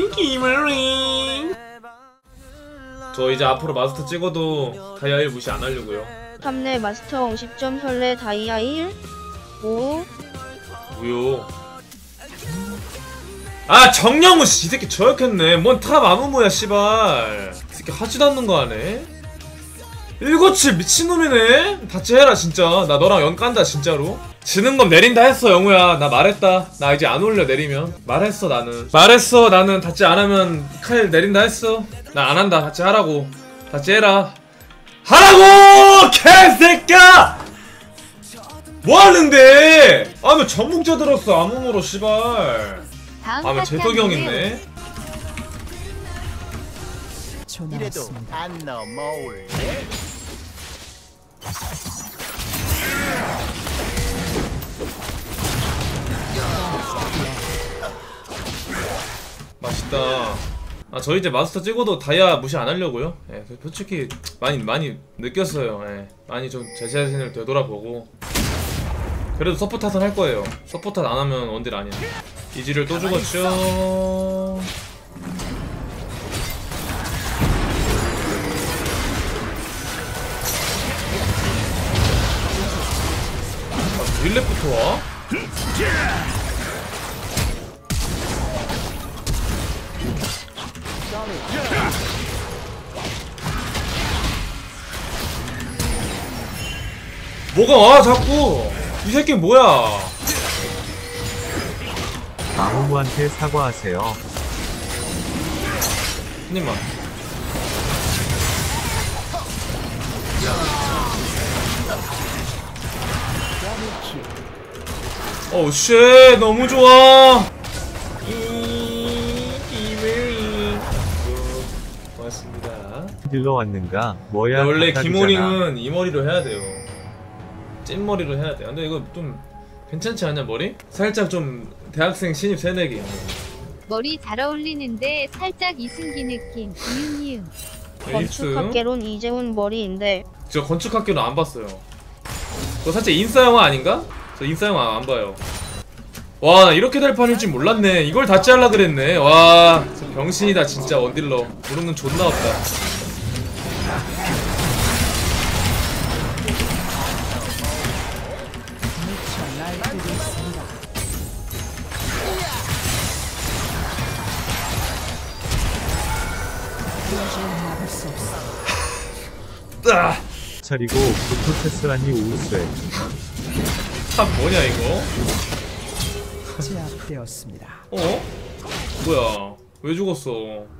기머링. 저 이제 앞으로 마스터 찍어도 다이아 1 무시 안 하려고요. 3렙 마스터 50점 설레 다이아 1 5 뭐요? 아 정영우 씨, 이 새끼 저역했네. 뭔 탑 아무모야 씨발. 이 새끼 하지도 않는 거 하네. 197 미친놈이네. 같이 해라 진짜. 나 너랑 연 깐다 진짜로. 지는 건 내린다 했어 영우야. 나 말했다. 나 이제 안 올려 내리면. 말했어 나는. 말했어 나는. 같이 안 하면 칼 내린다 했어. 나 안 한다. 같이 하라고. 같이 해라. 하라고! 개새끼야! 뭐 하는데? 아, 왜 전북자 들었어? 아무모로 씨발. 아, 왜 재석이 형 있네? 이래도 안 넘어올래? 맛있다. 아, 저 이제 마스터 찍어도 다이아 무시 안 하려고요. 예, 솔직히 많이 느꼈어요. 예, 많이 좀 제 자신을 되돌아보고. 그래도 서포 탓은 할 거예요. 서포 탓 안 하면 원딜 아니야. 이지를 또 죽었죠. 아, 윌렛부터 와? 뭐가 와 자꾸. 이 새끼 뭐야. 아무무한테 사과하세요. 한 입만. 어우 쉣 너무 좋아. 고맙습니다. 딜러 왔는가? 뭐야? 원래 닭다리잖아. 기모링은 이 머리로 해야 돼요. 찐머리로 해야 돼. 근데 이거 좀 괜찮지 않냐 머리? 살짝 좀 대학생 신입 새내기. 머리 잘 어울리는데 살짝 이승기 느낌. 이응. 건축학개론 이재훈 머리인데 저 건축학교는 안 봤어요. 저 살짝 인싸 영화 아닌가? 저 인싸 영화 안 봐요. 와, 나 이렇게 될 판일 줄 몰랐네. 이걸 다 짤라 그랬네. 와, 저 병신이다 진짜. 원딜러 모르는 존나 없다. 아, 차리고 포토체스라니 우수해. 참 뭐냐 이거? 제압되었습니다. 어? 뭐야? 왜 죽었어?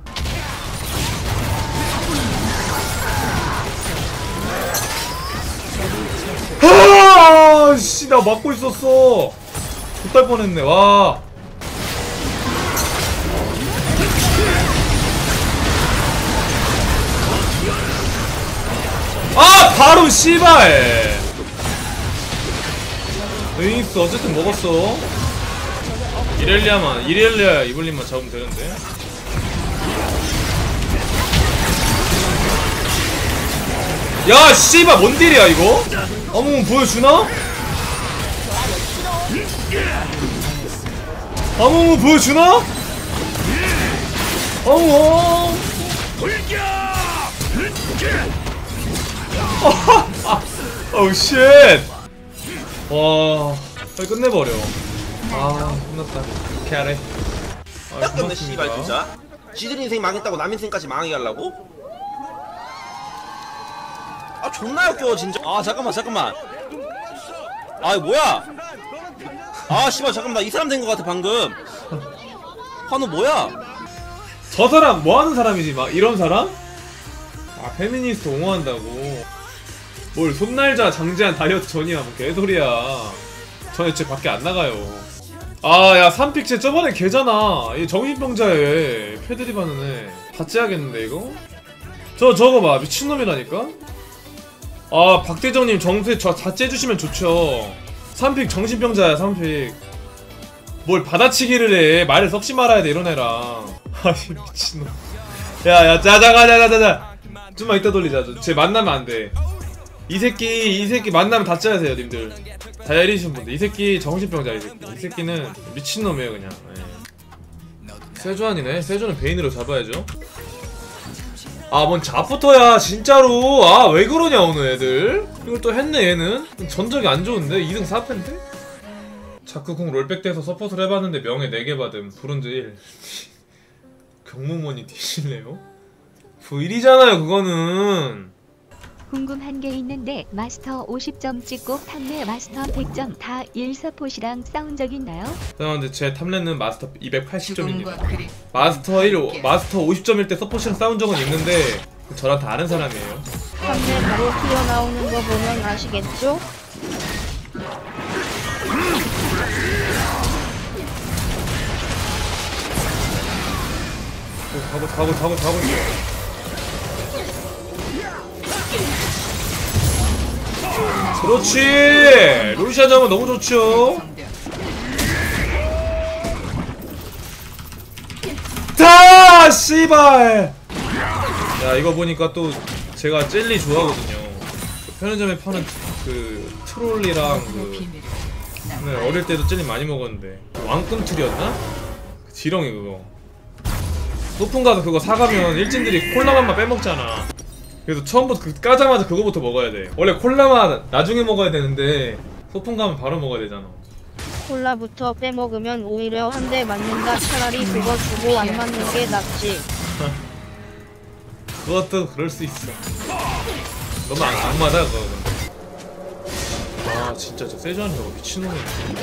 아, 씨, 나 막고 있었어. 못할 뻔했네. 와. 아, 바로 씨발. 에이스 어쨌든 먹었어. 이렐리아 이블린만 잡으면 되는데. 야 씨발 뭔 딜이야 이거? 어머 보여주나? 어머 보여주나? 어머 어우 쉣. 와 빨리 끝내버려. 아 끝났다. 캐래. 딱 끝내 씨발 진짜. 지들 인생 망했다고 남 인생까지 망하게 하려고? 아 존나 역겨워 진짜. 아 잠깐만 아 뭐야. 아 씨발 잠깐만 나 이 사람 된 거 같아 방금. 아 너 뭐야. 저 사람 뭐하는 사람이지 막 이런 사람? 아 페미니스트 옹호한다고. 뭘 손날자 장제한 다이어트 전이야 뭐 개소리야. 전 애초에 밖에 안 나가요. 아 야 3픽 저번에 걔잖아. 얘 정신병자에 패드립 하는 애. 다 째야겠는데 이거? 저거 봐 미친놈이라니까? 아 박대정님 정수에 다 째주시면 좋죠. 3픽 정신병자야 3픽. 뭘 받아치기를 해. 말을 섞지 말아야 돼 이런 애랑. 아니 미친놈. 야야 자자가자자자 좀만 이따 돌리자. 쟤 만나면 안돼. 이 새끼 만나면 다 짜야 돼요 님들. 다이아리신 분들 이 새끼 정신병자. 이 새끼는 미친놈이에요 그냥. 예. 세주안이네. 세주는 베인으로 잡아야죠. 아, 뭔 잡부터야 진짜로. 아, 왜 그러냐 오늘 애들. 이걸 또 했네 얘는. 전적이 안 좋은데 2등 4패인데? 자크 공 롤백 돼서 서포트를 해봤는데 명예 4개 받음. 브론즈 1. 경무원이 뒤실래요? V1이잖아요 그거는. 궁금한 게 있는데 마스터 50점 찍고 판매 마스터 100점 다 1서폿이랑 싸운 적 있나요? 근데 제 탐렌은 마스터 280점입니다. 마스터 1, 마스터 50점일 때 서포시랑 싸운 적은 있는데 저랑 다 아는 사람이에요. 판매 바로 튀어나오는 거 보면 아시겠죠? 가고 그렇지. 루시안 잡으면 너무 좋죠. 다 씨발. 야, 이거 보니까 또 제가 젤리 좋아하거든요. 그 편의점에 파는 그 트롤리랑 그 네, 어릴 때도 젤리 많이 먹었는데 왕꿈틀이었나? 그 지렁이 그거. 소풍 가서 그거 사가면 일진들이 콜라맛만 빼먹잖아. 그래서 처음부터 까자마자 그거부터 먹어야 돼. 원래 콜라맛 나중에 먹어야 되는데 소풍 가면 바로 먹어야 되잖아. 콜라부터 빼먹으면 오히려 한 대 맞는다. 차라리 그거 주고 안 맞는 게 낫지. 그것도 그럴 수 있어. 너무 안 맞아 그거. 아 진짜 저 세주안 저거 미친놈이네.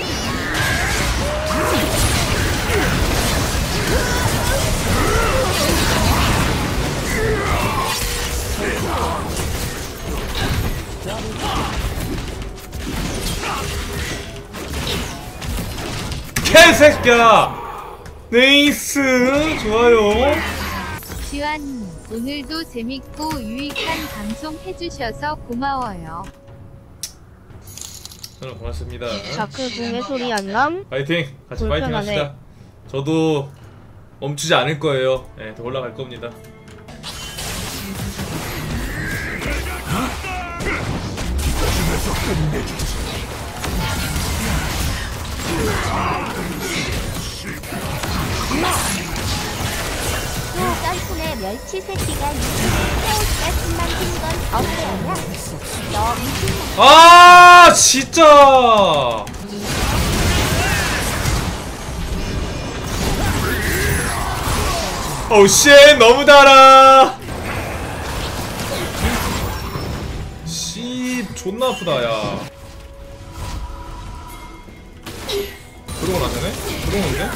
개새끼야! 네이스! 좋아요. 지환, 오늘도 재밌고 유익한 방송 해주셔서 고마워요. 저는 고맙습니다. 자크 궁의 소리 안 남? 파이팅! 같이 파이팅 불편하네. 합시다. 저도 멈추지 않을 거예요. 네, 더 올라갈 겁니다. 썰풀에 멸치 새끼가 새우가 금방진 건 어때요? 너무 아 진짜. 어우 쉣 너무 달아. 씨 존나 아프다 야. 들어오면 안 되네? 들어오는데?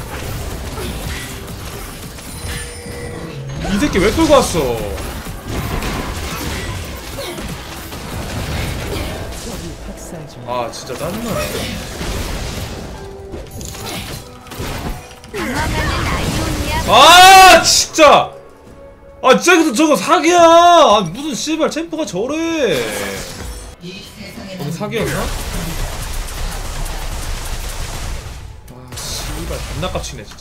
이 새끼 왜 끌고 왔어? 아 진짜 짜증나네. 방황하는 아이오니아 아 진짜. 아 진짜 저거 사기야. 아, 무슨 씨발 챔프가 저래. 너무 사기였나? 아 씨발 존나 깝치네 진짜.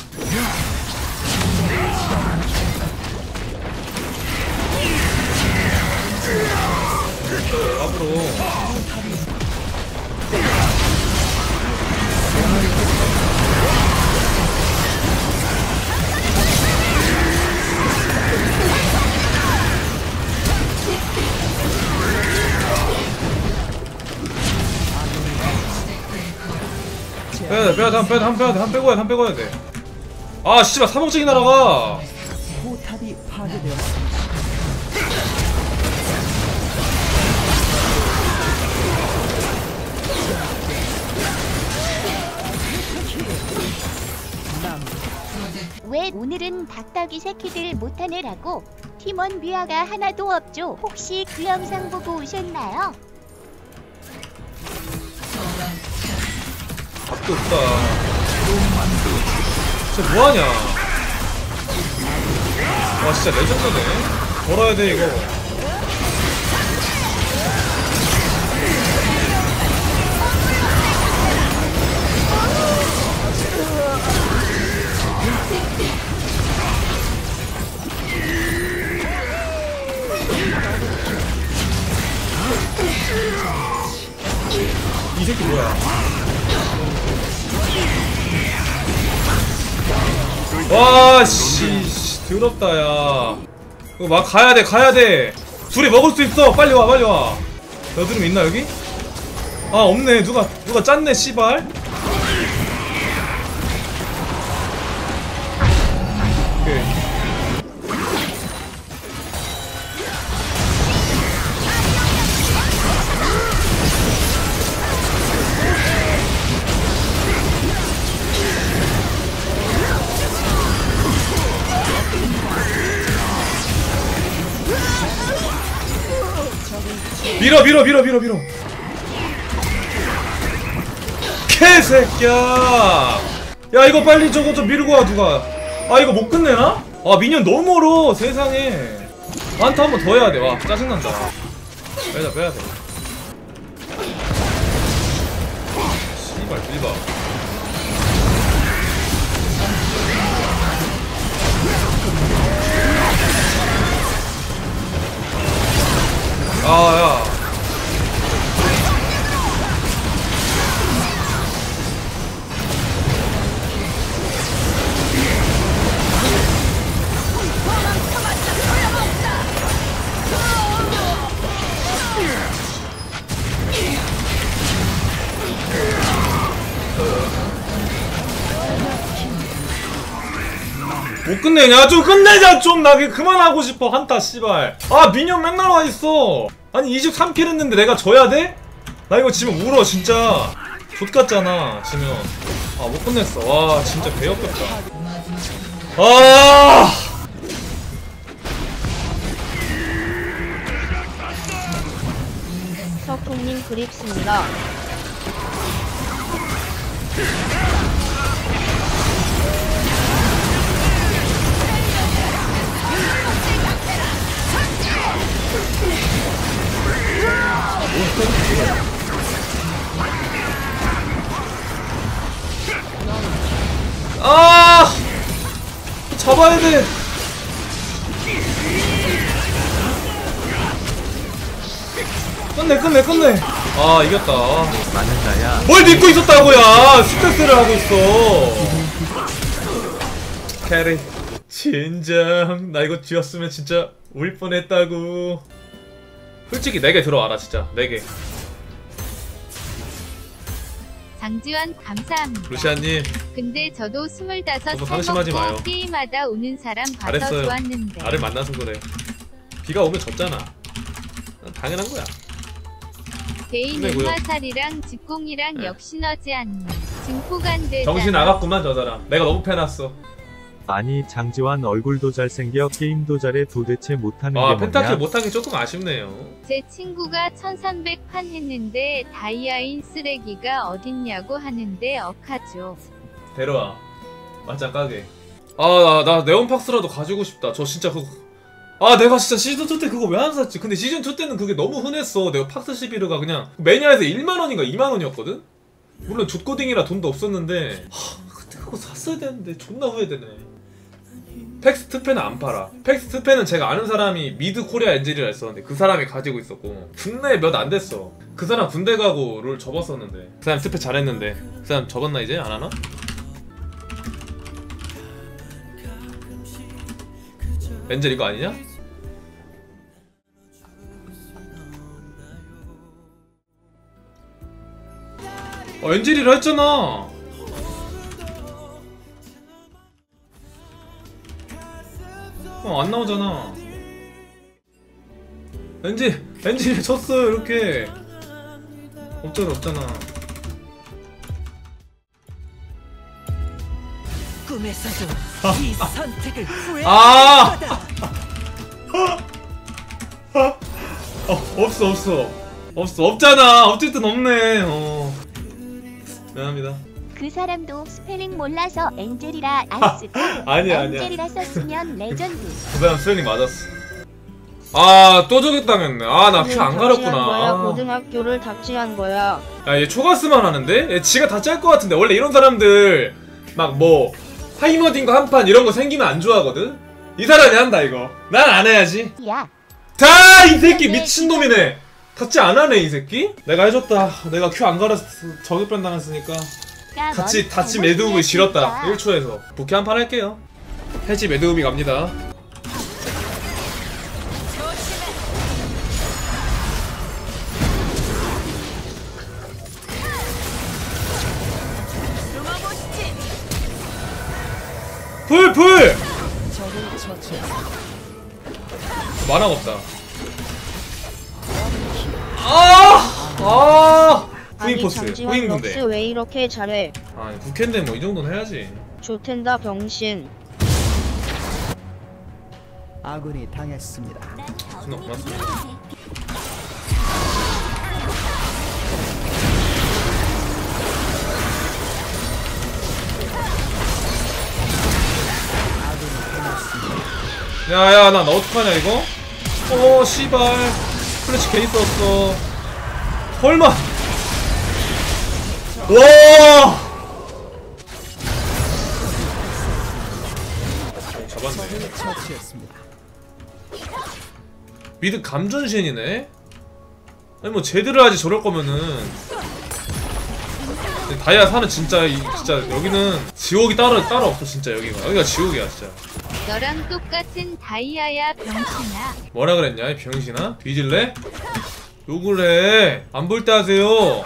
앞으로 빼야 돼, 한 빼고 해야 돼. 아, 씨발, 사먹쟁이 날아가. 포탑이 파괴되었습니다. 왜 오늘은 닭다귀 새끼들 못하네라고? 팀원 비하가 하나도 없죠. 혹시 그 영상 보고 오셨나요? 밥도 없다. 진짜 뭐하냐. 와, 진짜 레전드네. 걸어야 돼, 이거. 이 새끼 뭐야? 와씨 더럽다 야. 이거 막 가야돼. 둘이 먹을 수 있어. 빨리 와. 여드름 있나 여기? 아 없네. 누가 짰네 씨발. 오케이. 밀어 개새끼야. 야 이거 빨리 저거 좀 밀고 와 누가. 아 이거 못 끝내나? 아 미니언 너무 멀어 세상에. 한타 한 번 더 해야 돼. 와 짜증난다. 빼야 돼. 씨발 밀봐. 아, 야. 못 끝내냐? 좀 끝내자 좀. 나 그만하고 싶어 한타 씨발. 아 미니언 맨날 와있어. 아니 23킬 했는데 내가 져야 돼? 나 이거 지금 울어 진짜. 좆같잖아 지면. 아 못 끝냈어. 와 진짜 개역겹다. 아 석훈님 그립습니다. 아 잡아야 돼. 끝내. 아 이겼다. 많은가야. 뭘 믿고 있었다고야. 스트레스를 하고 있어. 캐리 진정. 나 이거 쥐었으면 진짜 울 뻔했다고. 솔직히 4개 들어와라 진짜. 4개. 장지환 감사합니다. 루시아님 근데 저도 25살 너무 방심하지 마요. 먹고 게임하다 우는 사람 봐서 잘했어요. 좋았는데. 나를 만나서 그래. 비가 오면 졌잖아. 당연한 거야. 개인 끝내고요. 은화살이랑 직공이랑 네. 역시 너지 않니. 증포간대. 정신 나갔구만 저 사람. 내가 너무 패놨어. 아니 장지환 얼굴도 잘생겨 게임도 잘해 도대체 못하는 아 게 펜타킬 뭐냐? 못한 게 조금 아쉽네요. 제 친구가 1300판 했는데 다이아인 쓰레기가 어딨냐고 하는데 억하죠. 데려와. 맞짱 까게. 아 나 네온팍스라도 가지고 싶다. 저 진짜 그거. 아 내가 진짜 시즌2 때 그거 왜 안 샀지? 근데 시즌2 때는 그게 너무 흔했어. 내가 팍스 11가 그냥 매니아에서 1만원인가 2만원이었거든? 물론 족고딩이라 돈도 없었는데 그때 그거 샀어야 되는데 존나 후회되네. 팩스 트페는 안 팔아. 팩스 트페는 제가 아는 사람이 미드 코리아 엔젤이라 했었는데 그 사람이 가지고 있었고 국내에 몇 안 됐어. 그 사람 군대 가고 롤 접었었는데 그 사람 트페 잘했는데 그 사람 접었나 이제? 안 하나? 엔젤 이거 아니냐? 엔젤이라 했잖아. 안 나오잖아. 엔젤이 쳤어요 이렇게. 없잖아. 꿈에서도 이 선택을 후회할 아! 거다. 없잖아. 어쨌든 없네. 미안합니다. 그 사람도 스펠링 몰라서 엔젤이라 안 쓰고 아니야. 엔젤이라 썼으면 레전드. 그 사람 스펠링 맞았어. 아, 또 저격당했네. 아, 나 큐 안 거야. 가렸구나. 고등학교를 답지한 거야. 야, 얘 초가스만 하는데? 얘 지가 다 짤 것 같은데. 원래 이런 사람들 막 뭐 하이머딩거 한 판 이런 거 생기면 안 좋아하거든? 이 사람이 한다 이거. 난 안 해야지. 야, 다 이 새끼 미친놈이네. 답지 안 하네 이 새끼. 내가 해줬다. 내가 큐 안 갈았어. 저격변 당했으니까. 같이 매두고 싫었다. 1초에서 부캐 한 판 할게요. 해지 매드움이 갑니다. 풀! 만화가 없다. 아니 후임포스, 장지환 후임군대. 럭스 왜 이렇게 잘해? 아니 국회인데 뭐 이 정도는 해야지. 좋텐다 병신. 아군이 당했습니다. 존나 고맙습니다. 야야 나 어떡하냐 이거? 씨발 플래시 괜히 썼어. 설마. 와 잡았네. 처치했습니다. 미드 감전신이네? 아니 뭐 제대로 하지 저럴 거면은. 다이아 사는 진짜 여기는 지옥이 따로 없어. 진짜 여기가 지옥이야 진짜. 너랑 똑같은 다이아야 병신아. 뭐라 그랬냐 이 병신아? 뒤질래? 욕을 해. 안 볼 때 하세요.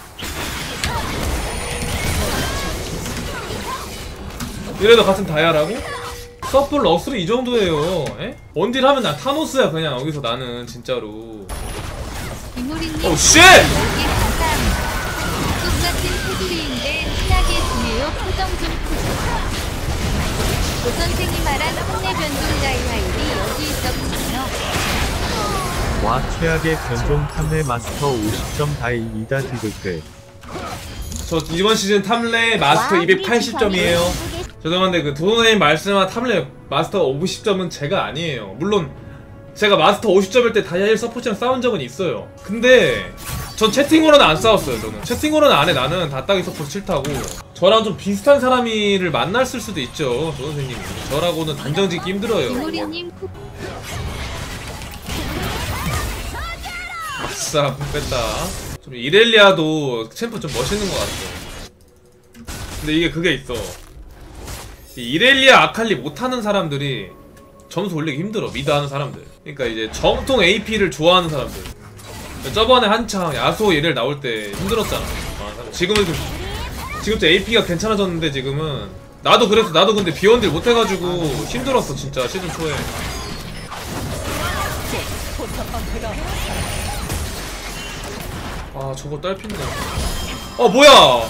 이래도 같은 다이아라고? 서플 럭스는 이 정도예요. 에? 원딜 하면 나 타노스야 그냥 여기서 나는 진짜로. 이모리님 오 쉣! 10개 감사합니다. 똑같은 테두리인데 친하게 지내요. 표정 좀 크죠. 조 선생이 말한 혼내 변동 다이아일이 여기 있었군요. 와 최악의 변종 탐내 마스터 50점 다이이다 디귿. 저 이번 시즌 탐레 마스터 280점이에요. 죄송한데 그 도도님 말씀한 탐레 마스터 50점은 제가 아니에요. 물론 제가 마스터 50점일 때 다이아 1 서포트랑 싸운 적은 있어요. 근데 전 채팅으로는 안 싸웠어요. 저는 채팅으로는 안 해. 나는 다따기 서포트 싫다고. 저랑 좀 비슷한 사람이를 만났을 수도 있죠. 조 선생님이 저라고는 단정 짓기 힘들어요. 이모리님 쿡 아싸 뺐다. 좀 이렐리아도 챔프 좀 멋있는 것 같아. 근데 이게 그게 있어. 이 이렐리아 아칼리 못하는 사람들이 점수 올리기 힘들어. 미드 하는 사람들. 그러니까 이제 정통 AP를 좋아하는 사람들. 저번에 한창 야수 이렐 나올 때 힘들었잖아. 지금은 좀 AP가 괜찮아졌는데 지금은 나도 근데 비원딜 못해가지고 힘들었어 진짜 시즌 초에. 아 저거 딸핀데. 뭐야?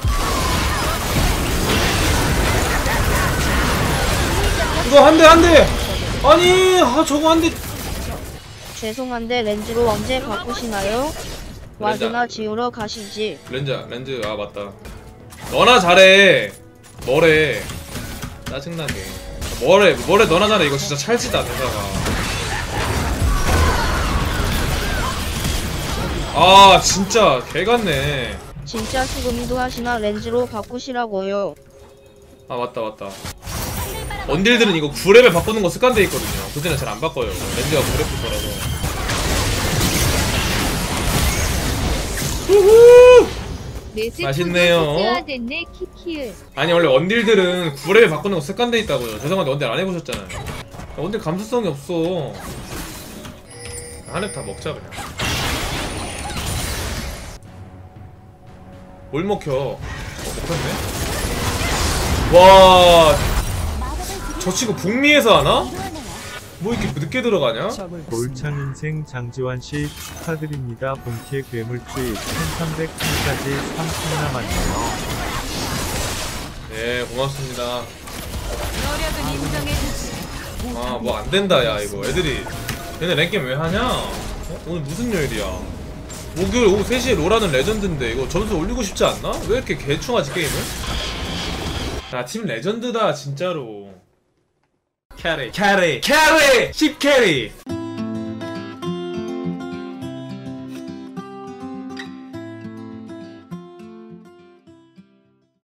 이거 한 대. 아니 저거 한 대. 죄송한데 렌즈로 언제 바꾸시나요? 와드나 지우러 가시지. 렌즈 맞다. 너나 잘해. 뭐래. 짜증나게. 뭐래 너나 잘해. 이거 진짜 찰지다 대사가. 진짜 개같네. 진짜 수금이도 하시나 렌즈로 바꾸시라고요. 맞다. 원딜들은 이거 9렙에 바꾸는 거 습관돼 있거든요. 그때는 잘 안 바꿔요. 렌즈가 9렙부터라서. 우후! 맛있네요. 세화됐네 키키을. 아니 원래 원딜들은 9렙에 바꾸는 거 습관돼 있다고요. 죄송한데 원딜 안 해보셨잖아요. 원딜 감수성이 없어. 한 렙 다 먹자 그냥. 뭘 먹혀? 먹혔네? 와, 저 친구 북미에서 하나? 뭐 이렇게 늦게 들어가냐? 골창 인생 장지환씨 축하드립니다. 본캐 괴물주의 1300칸까지 3분 남았네요. 네, 고맙습니다. 노력은 인정해주지. 뭐 안된다 야 이거 애들이. 얘네 랭게임 왜 하냐? 오늘 무슨 요일이야? 목요일 오후 3시에 롤하는 레전드인데 이거 점수 올리고 싶지 않나? 왜 이렇게 개충하지 게임을? 야 팀 레전드다 진짜로. 캐리 10캐리